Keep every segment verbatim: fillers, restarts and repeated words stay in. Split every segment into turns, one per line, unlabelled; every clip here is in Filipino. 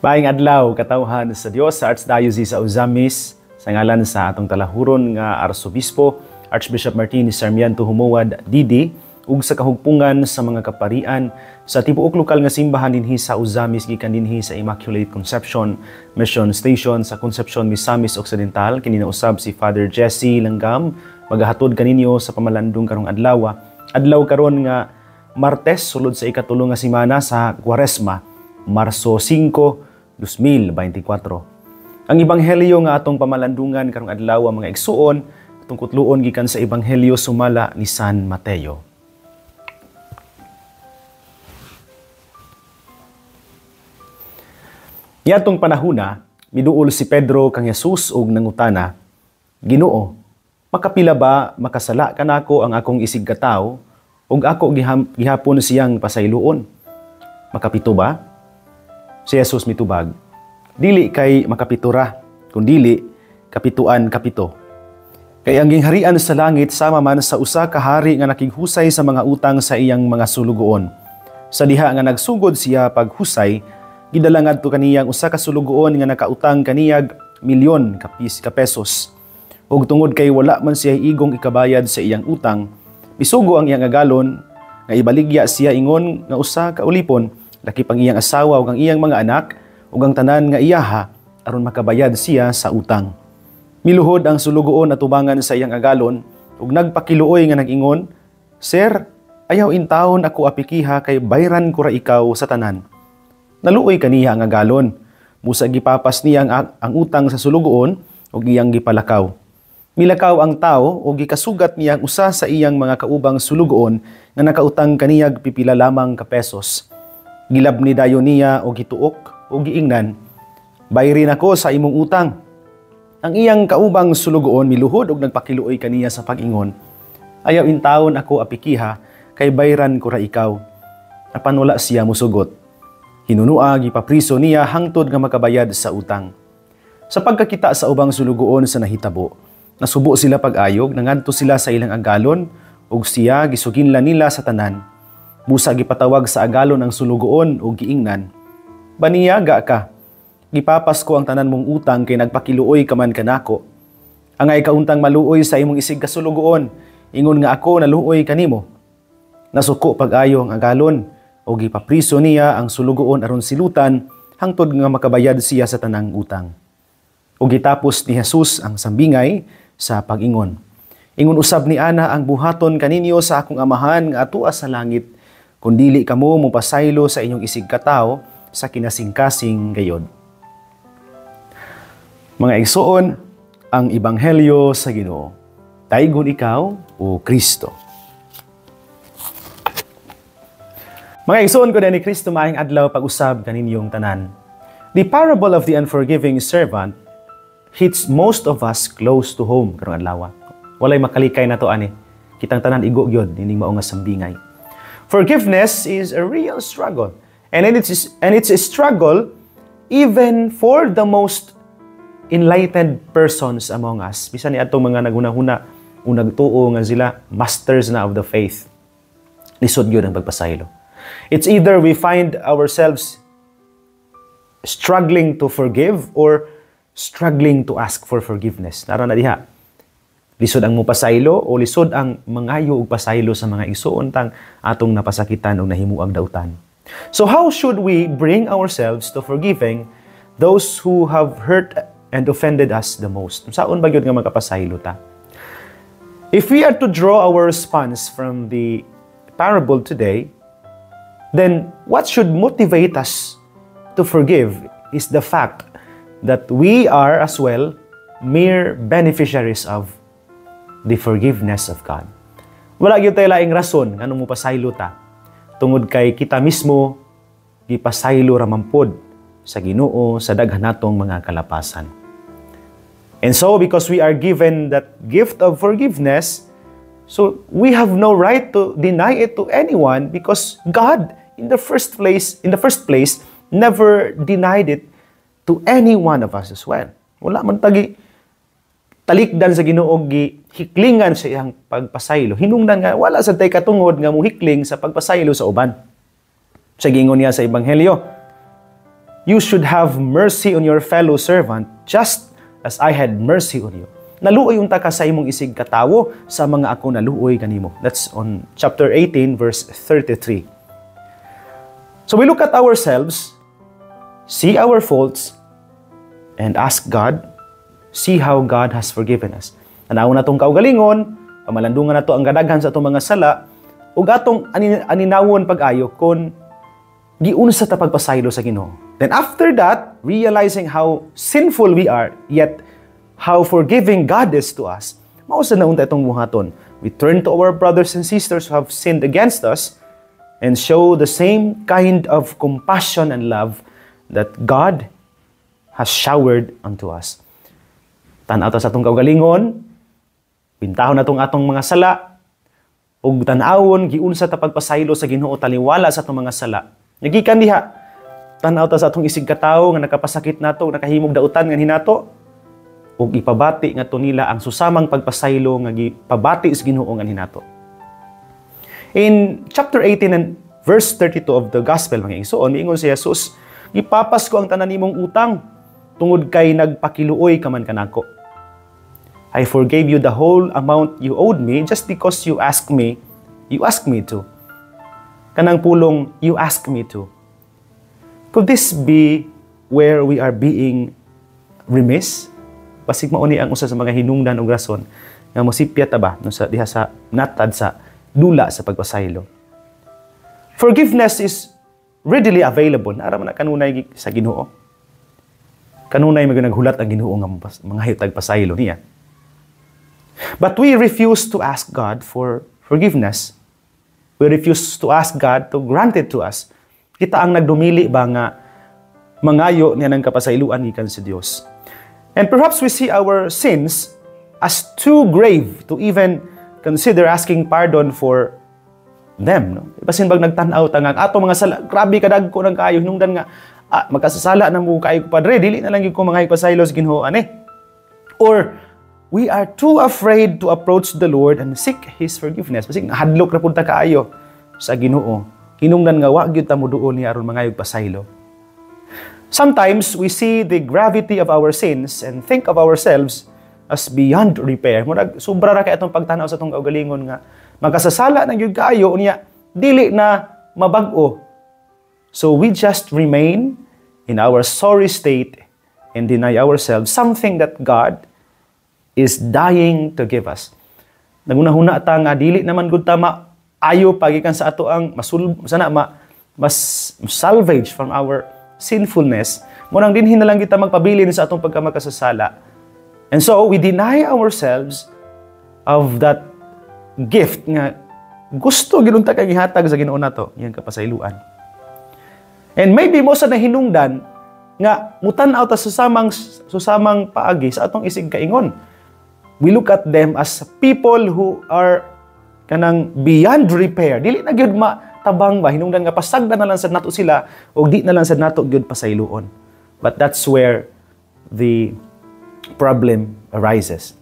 Maayong adlaw katawhan sa Dios sa Archdiocese sa Ozamis sa ngalan sa atong talahuron nga Arsobispo Archbishop Martin Sarmiento Humuad Didi ug sa kahugpungan sa mga kaparian sa tibuok lokal nga simbahan dinhi sa Ozamis gikan dinhi sa Immaculate Conception Mission Station sa Concepcion, Misamis Occidental. Kini na usab si Father Jesse Langgam magahatod kaninyo sa pamalandong karong adlaw. Adlaw karon nga Martes sulod sa ikatulong nga semana sa Quaresma, Marso singko, dos mil beintikwatro. Ang ebanghelyo nga atong pamalandungan karong adlaw mga igsuon atong kutluon gikan sa ebanghelyo sumala ni San Mateo. Niadtong panahona, miduol si Pedro kang Jesus og nangutana, Ginoo, makapila ba makasala kanako ang akong isig ka tawo ug ako gihapon siyang pasayloon? Makapito ba? Si Jesus mitubag, dili kay makapitura, kundili kapituan kapito. Kay ang gingharian sa langit sama man sa usa ka hari nga nakighusay sa mga utang sa iyang mga sulugoon. Sa diha nga nagsugod siya paghusay, gidala ngadto kaniyang usa ka sulugoon nga nakautang kaniyag milyon ka pesos. Ug tungod kay wala man siya igong ikabayad sa iyang utang, misugo ang iyang agalon nga ibaligya siya ingon nga usa ka ulipon, laki pang iyang asawa ug ang iyang mga anak ug ang tanan nga iyaha aron makabayad siya sa utang. Miluhod ang sulugoon atubangan sa iyang agalon ug nagpakiluoy nga nag-ingon, Sir, ayaw intawon ako apikiha kay bayran ko ra ikaw sa tanan. Naluoy kaniya ang agalon. Musa gipapas niya ang, ang utang sa sulugoon ug iyang gipalakaw. Milakaw ang tao ug gikasugat niya ang usa sa iyang mga kaubang sulugoon nga nakautang kaniyag pipila lamang ka pesos. Gilab ni dayon niya o gituok o giingnan, bayrin ako sa imong utang. Ang iyang kaubang sulugoon miluhod og nagpakiluoy kaniya sa pag-ingon, ayaw intawon ako apikiha kay bayran ko ra ikaw. Apan wala siya musugot. Hinunua gipapriso niya hangtod nga makabayad sa utang. Sa pagkakita sa ubang sulugoon sa nahitabo, nasubo sila pag-ayog, nangadto sila sa ilang agalon ug siya gisuginlan nila sa tanan. Busa gipatawag sa agalon ang sulugoon o giingnan, Baniyaga ka, gipapas ko ang tanan mong utang kay nagpakiluoy ka man kanako. Angay kauntang maluoy sa imong isig kasulugoon, ingon nga ako naluoy kanimo. Nasuko pag-ayo ang agalon o gipapriso niya ang sulugoon aron silutan hangtod nga makabayad siya sa tanang utang. O gitapos ni Jesus ang sambingay sa pag-ingon, ingon usab ni ana ang buhaton kaninyo sa akong amahan nga atua sa langit, kung dili kamo mupasaylo sa inyong isig katawo sa kinasingkasing gayod. Mga igsoon, ang ebanghelyo sa Ginoo. Taygon ikaw o Kristo. Mga igsoon ko na ni Kristo maayong adlaw pag-usab kaninyong tanan. The parable of the unforgiving servant hits most of us close to home karong adlaw. Walay makalikay na to ani. Kitang tanan igo gyud ining mao nga sambingay. Forgiveness is a real struggle. And it's, and it's a struggle even for the most enlightened persons among us. Bisan ni atong mga nagunahuna, unag tuo nga sila, masters na of the faith. Lisod yun ang pagpasaylo. It's either we find ourselves struggling to forgive or struggling to ask for forgiveness. Naro na diha. Lisod ang mupasaylo o lisod ang mangayo og pasaylo sa mga igsuon tang atong napasakitan o nahimuang dautan. So how should we bring ourselves to forgiving those who have hurt and offended us the most? Saon ba gyud nga magkapasaylo ta? If we are to draw our response from the parable today, then what should motivate us to forgive is the fact that we are as well mere beneficiaries of the forgiveness of God. Wala gyud tay laing rason nganong mo pasaylo ta. Tungod kay kita mismo gipasaylo ra mampod sa Ginoo sa daghan natong mga kalapasan. And so because we are given that gift of forgiveness, so we have no right to deny it to anyone because God in the first place, in the first place never denied it to any one of us as well. Wala man tagi talikdan sa Ginoo gi hiklingan sa iyang pagpasaylo. Hinungdan nga wala sa tay katungod nga muhikling sa pagpasaylo sa uban. Sa gingon niya sa ebanghelyo, you should have mercy on your fellow servant just as I had mercy on you. Naluoy unta ka sa imong isig katawo sa mga ako naluoy kanimo. That's on chapter eighteen, verse thirty-three. So we look at ourselves, see our faults, and ask God, see how God has forgiven us. Tanaw na itong kaugalingon, pamalandungan na ito ang kadaghan sa itong mga sala, ug atong anin aninawon pag-ayo kung giunsa ta pagpasaylo sa Ginoo. Then after that, realizing how sinful we are, yet how forgiving God is to us, mausa na unta itong buhaton. We turn to our brothers and sisters who have sinned against us and show the same kind of compassion and love that God has showered unto us. Tanaw ta sa atong kaugalingon, pintahon na itong atong mga sala, ug tan-awon giunsa ta pagpasaylo sa Ginoo taliwala sa atong mga sala. Nagikan diha, tan-aw ta sa atong isig katawo nga nakapasakit nato, nakahimog dautan nga hinato, ug ipabati ngadto nila ang susamang pagpasaylo nga gipabati sa Ginoo nga hinato. In chapter eighteen and verse thirty-two of the Gospel, mga igsoon, miingon si Jesus, "Gipapas ko ang tanan nimong utang tungod kay nagpakiluoy ka man kanako. I forgave you the whole amount you owed me just because you asked me, you asked me to." Kanang pulong, you asked me to. Could this be where we are being remiss? Pasig mao ni ang usa sa mga hinungdan ug rason nga mosipya ta ba no sa diha sa natad sa dula sa pagpasaylo. Forgiveness is readily available. Ara man kanunay sa Ginoo. Kanunay mga naghulat ang Ginoo nga mga haytag pasaylo niya. But we refuse to ask God for forgiveness. We refuse to ask God to grant it to us. Kita ang nagdumili ba nga mangayo niya ng kapasayloan gikan sa Dios. And perhaps we see our sins as too grave to even consider asking pardon for them. No? Basin bag nagtanaw ta nga ato mga sala, grabe kadagko nang kaayo hinungdan nga ah, magkasasala na mo kaayo Padre, dili na lang gyud ko mga pasaylo sa Ginoo ani. Or we are too afraid to approach the Lord and seek His forgiveness. Basig hadlok ra pud ta kaayo sa Ginoo. Hinungdan nga wa gyud ta moduol ni aron mangayog pasaylo. Sometimes we see the gravity of our sins and think of ourselves as beyond repair. Murag sobra ra kay atong pagtanaw sa atong kaugalingon nga magkasasala na gyud kaayo unya dili na mabag-o. So we just remain in our sorry state and deny ourselves something that God is dying to give us. Nagunahuna ta nga dili naman gud tama ayo pagikan sa ato ang masul sana ma mas salvage from our sinfulness. Murang dinhin na lang kita magpabilin sa atong pagkamakasasala. And so we deny ourselves of that gift nga gusto ginunta kay gihatag sa Ginoo nato, iyang kapasayloan. And maybe mo sa nahinungdan nga mutan-aw ta susamang susamang paagi sa atong isig kaingon. We look at them as people who are kanang beyond repair. Dili na gyud matabang ba hinungdan nga pasagdan na lang sad nato sila o di na lang sad nato gyud pasayloon. But that's where the problem arises.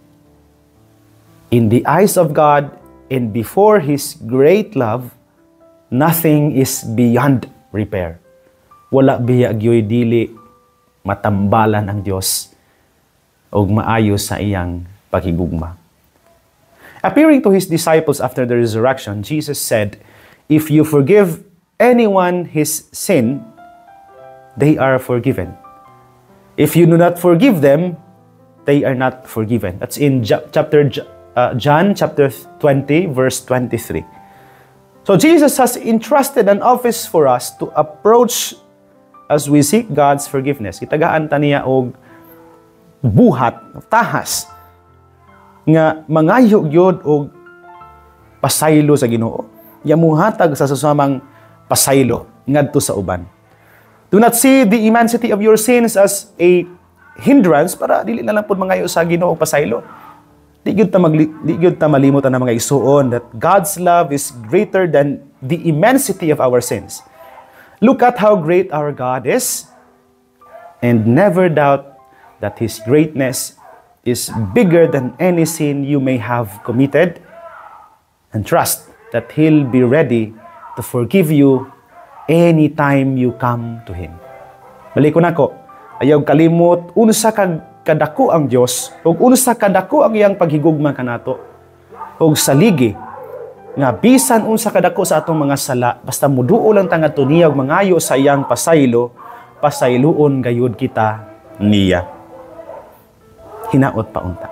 In the eyes of God and before His great love, nothing is beyond repair. Wala biya gyoy dili matambalan ang Dios og maayo sa iyang paghigugma. Appearing to His disciples after the resurrection, Jesus said, "If you forgive anyone his sin, they are forgiven. If you do not forgive them, they are not forgiven." That's in chapter uh, John chapter twenty, verse twenty-three. So Jesus has entrusted an office for us to approach as we seek God's forgiveness. Kitagaan ta niya og buhat, tahas nga mangayo gyud og pasaylo sa Ginoo. Yamuhatag sa susamang pasaylo ngadto sa uban. Do not see the immensity of your sins as a hindrance para dili na lang pud mangayo sa Ginoo pasaylo. Di gyud ta magli, di gyud ta malimot ang mga isuon that God's love is greater than the immensity of our sins. Look at how great our God is and never doubt that His greatness is bigger than any sin you may have committed, and trust that He'll be ready to forgive you anytime you come to Him. Balik ko nako. Ayaw kalimot unsa kag kadako ang Dios ug unsa kadako ang iyang paghigugma kanato. Ug saligi nga bisan unsa kadako sa atong mga sala basta muduo lang ta ngadto niya ug mangayo sa iyang pasaylo, pasayloon gayud kita niya. Hinaot pa unta.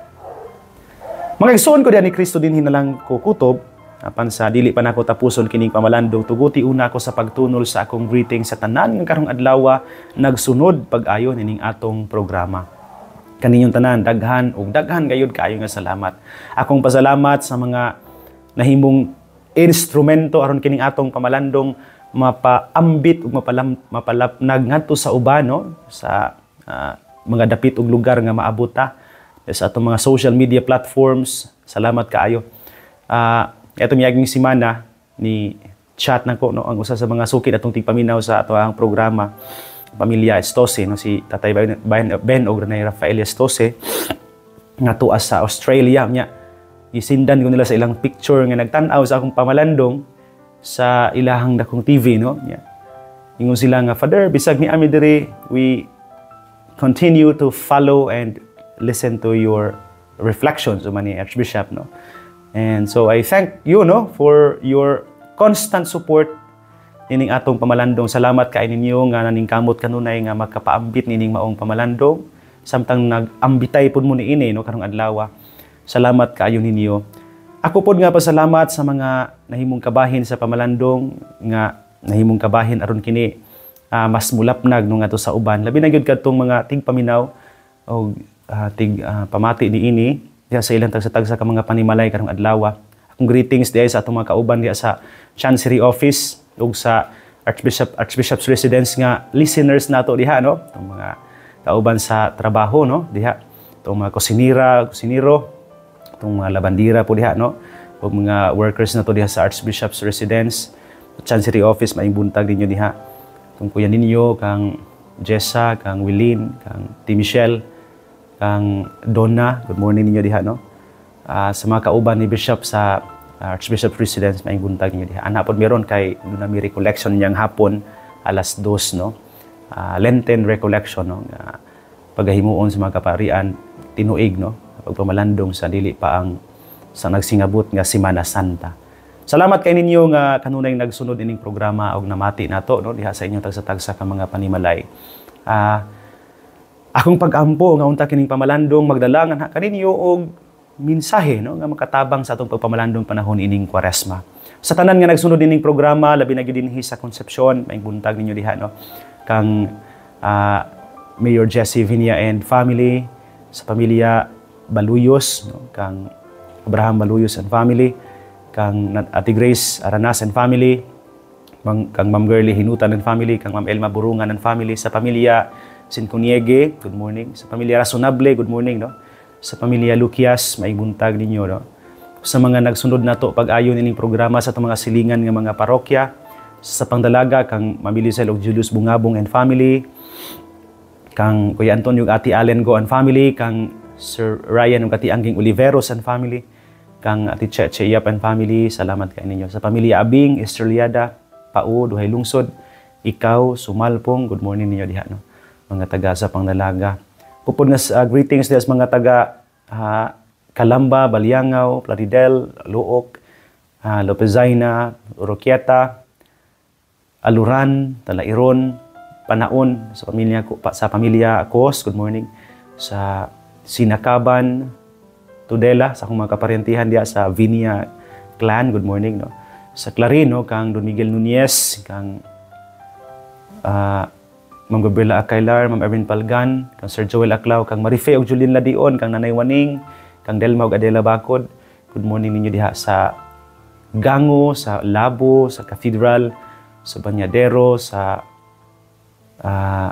Mga igsoon ko diyan ni Kristo din hinalang ko kutob, apan sa dili pa nako tapuson kining pamalandong tuguti una ko sa pagtunol sa akong greeting sa tanan nga karong adlaw nagsunod pag-ayo nining atong programa. Kaninyong tanan daghan ug daghan gayud kaayo nga salamat. Akong pasalamat sa mga nahimong instrumento aron kining atong pamalandong mapaambit ug mapalam, mapalapnag ngadto sa uban no sa uh, mga dapit ug lugar nga maabot ta sa atong mga social media platforms. Salamat kaayo. Ah, uh, etong miyaging semana ni chat nako no ang usa sa mga sukid atong tigpaminaw sa ato ang programa Pamilya Estose no si Tatay Ben, ben og Renay Rafael Estose nga tuas sa Australia nya. Isindan ko nila sa ilang picture nga nagtan-aw sa akong pamalandong sa ilahang dakong T V no nya. Ingon sila nga, Father, bisag ni ami diri we continue to follow and listen to your reflections o man ni Archbishop no. And so I thank you no for your constant support nining atong pamalandong. Salamat kay ninyo nga naningkamot kanunay nga makapaambit nining maong pamalandong samtang nagambitay pud mo niini no karong adlaw. Salamat kaayo ninyo. Ako pod nga pasalamat sa mga nahimong kabahin sa pamalandong nga nahimong kabahin aron kini uh, mas mulapnag no ngadto sa uban. Labi na gyud kadtong mga tigpaminaw o uh, tig uh, pamati niini diha sa ilang tagsa-tagsa ka mga panimalay karong adlaw. Akong greetings diha sa atong mga kauban diha sa Chancery Office ug sa Archbishop Archbishop's Residence nga listeners nato diha no. Itong mga kauban sa trabaho no diha. Itong mga kusinira, kusiniro, itong mga labandira po diha no. Ug mga workers nato diha sa Archbishop's Residence, Chancery Office, maing buntag ninyo diha. Itong kuya ninyo kang Jessa, kang Wilin, kang T. Michelle, kang Donna, good morning ninyo diha no. Uh, sa mga kauban ni Bishop sa uh, Archbishop's Residence, maing buntag ninyo diha. Ana pod meron kay dunami recollection niyang hapon alas dos no. Uh, Lenten recollection no nga pagahimuon sa mga kaparian tinuig no pagpamalandong sa dili pa ang sa nagsingabot nga Semana Santa. Salamat kay ninyo nga kanunay nagsunod ining programa og namati nato no diha sa inyong tagsa-tagsa ka mga panimalay. Ah uh, akong pag-ampo nga unta kining pamalandong magdala nga kaninyo og mensahe no nga makatabang sa atong pagpamalandong panahon ining Kwaresma. Sa tanan nga nagsunod ining programa labi na gyud dinhi sa Concepcion, maing buntag ninyo diha no kang uh, Mayor Jesse Vinia and family, sa pamilya Baluyos no kang Abraham Baluyos and family, kang Ate Grace Aranas and family, mang, kang Ma'am Girlie Hinutan and family, kang Ma'am Elma Burungan and family, sa pamilya Sinconiege, good morning. Sa pamilya Razonable, good morning no. Sa pamilya Lucias, maing buntag ninyo no. Sa mga nagsunod nato pag-ayon ining programa sa itong mga silingan nga mga parokya, sa pangdalaga kang Mamilisel og Julius Bungabong and family, kang Kuya Antonio Ati Allen Go and family, kang Sir Ryan ug Ati Angging Oliveros and family, kang Ati Cheche Iyap and family, salamat kay ninyo. Sa pamilya Abing, Estreliada, Pao, Duhay Lungsod, ikaw, Sumalpong, good morning ninyo diha no. Mga taga sa pangdalaga. Pupod nga uh, greetings diha sa mga taga uh, Calamba, Baliangaw, Plaridel, Luok, uh, Lopezaina, Oroquieta, Aluran, Talairon, Panaon, sa pamilya ko, sa pamilya Akos, good morning. Sa Sinakaban, Tudela, sa akong mga kaparentihan diya sa Vinia Clan, good morning no. Sa Clarino kang Don Miguel Nunez, kang uh, Ma'am Gabriela Acailar, Ma'am Erwin Palgan, kang Sir Joel Aclao, kang Marife og Julin Ladion, kang Nanay Waning, kang Delma og Adela Bacod, good morning ninyo diha sa Gango, sa Labo, sa Cathedral, sa Banyadero, sa uh,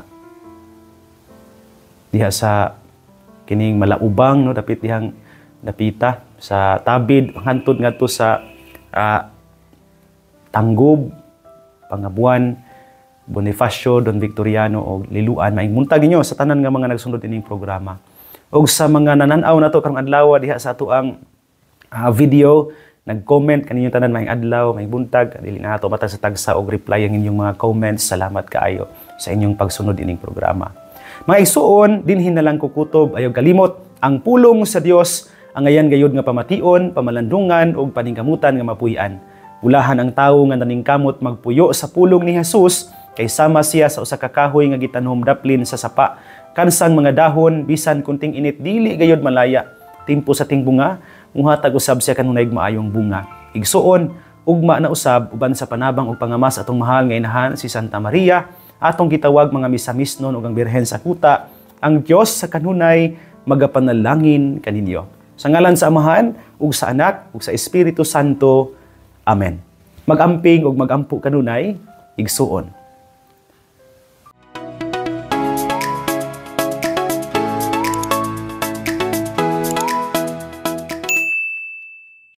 diha sa kining Malaubang no dapit dihang dapita sa Tabid hantod ngadto sa uh, Tanggob, Pangabuan, Bonifacio, Don Victoriano o Liluan. Maing buntag ninyo sa tanan nga mga nagsunod ining programa. Og sa mga nananaw nato karong adlaw diha sa ato ang uh, video, nag-comment kaninyo tanan maing adlaw, maing buntag, dili na ato matag sa tagsa og reply ang inyong mga comments. Salamat kaayo. sa inyong pagsunod ining programa. Mga igsuon, dinhin na lang kukutob ayaw kalimot ang pulong sa Dios ang ayan gayud nga pamation, pamalandungan ug paningkamutan nga mapuy-an. Ulahan ang tawo nga naningkamot magpuyo sa pulong ni Jesus kay sama siya sa usa ka kahoy nga gitanhom daplin sa sapa. Kansang mga dahon bisan kunting init dili gayud malaya. Timpo sa ting bunga, muhatag usab siya kanunay maayong bunga. Igsuon, ugma na usab uban sa panabang ug pangamas atong mahal nga inahan si Santa Maria, atong gitawag mga misamisnon ug ang Birhen sa kuta. Ang Dios sa kanunay magapanalangin kaninyo. Sa ngalan sa Amahan ug sa Anak ug sa Espiritu Santo. Amen. Mag-amping ug mag-ampo kanunay, igsuon.